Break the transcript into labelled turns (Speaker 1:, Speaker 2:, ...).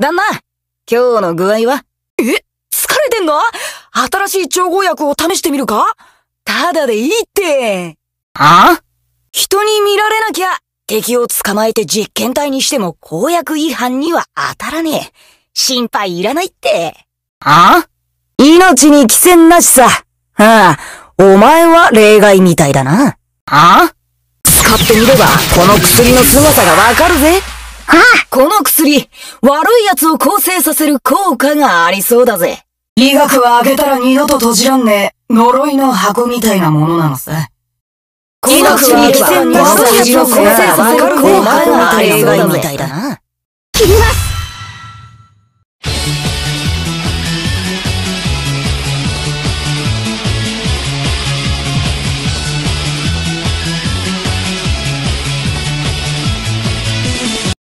Speaker 1: 旦那、今日の具合は？
Speaker 2: 疲れてんの？新しい調合薬を試してみるか？ただでいいって。人に見られなきゃ、敵を捕まえて実験体にしても公約違反には当たらねえ。心配いらないって。命に危険なしさ。お前は例外みたいだな。使ってみれば、この薬の凄さがわかるぜ。この薬、悪い奴を更生させる効果がありそうだぜ。医学は開けたら二度と閉じらんねえ、呪いの箱みたいなものなのさ。この薬は悪い奴を更生させる効果がありそうだぜ。